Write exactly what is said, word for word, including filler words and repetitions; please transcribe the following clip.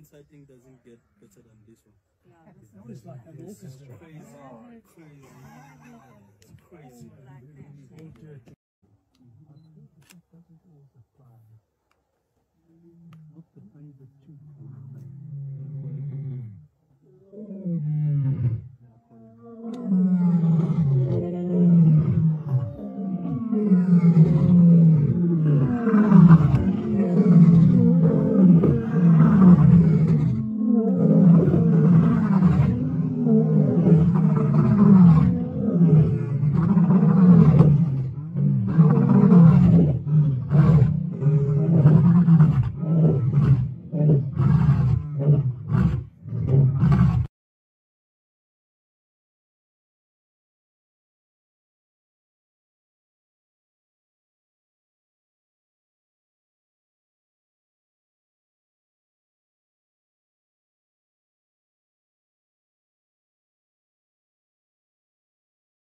sighting doesn't get better than this one. Yeah, this No, it's like an orchestra. Crazy, crazy, it's crazy. Not the favorite tune.